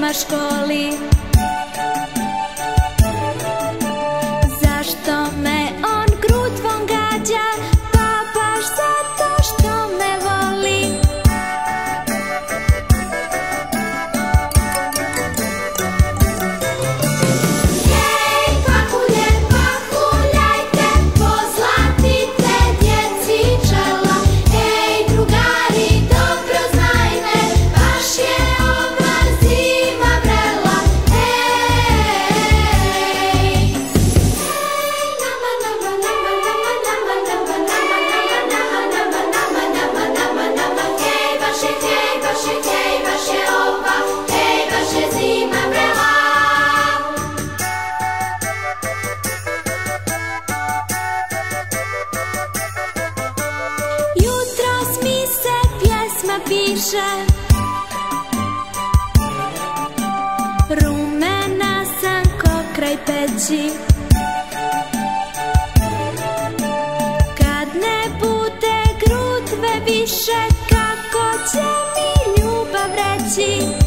prema školi. Zašto me on grudvom gađa? Pa baš zato što me voli. Hej, pahulje, pahuljajte, pozlatite djeci čela. Hej, drugari, dobro znajte, baš je ova zima vrela. Hej, nama, nama, nama, nama, nama, nama, nama, nama, nama, nama, nama, nama, nama. Hej, baš je, hej, baš je, hej, baš je ova, hej, baš je zima vrela. Jutros mi se pjesma piše, rumena sam ko kraj peći. Kad ne bude grudve više, kako će mi ljubav reći?